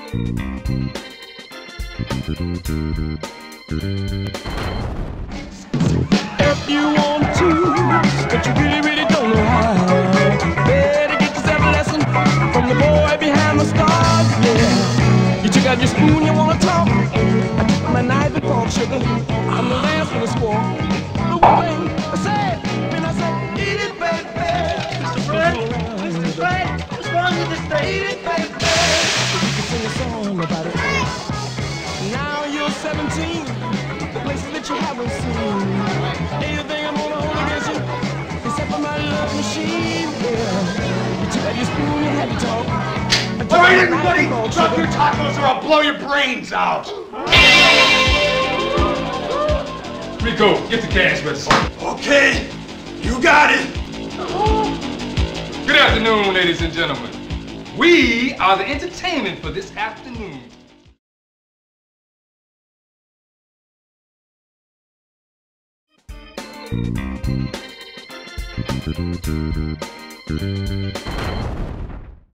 If you want to, but you really don't know how, better get yourself a lesson from the boy behind the stars, yeah. You took out your spoon, you wanna talk, I took my knife and fork, sugar, I'm the last one to squawk. The one thing I said, when I said, eat it, baby. Mr. Fred, what's wrong with this thing? Eat it, baby. You can sing a song about it. Now you're 17, the places that you haven't seen. Anything I'm gonna hold against you, except for my love machine, yeah. You took out your spoon, you had to talk. All right, everybody, drop your tacos or I'll blow your brains out. Rico, get the cash register. Okay, you got it. Good afternoon, ladies and gentlemen. We are the entertainment for this afternoon.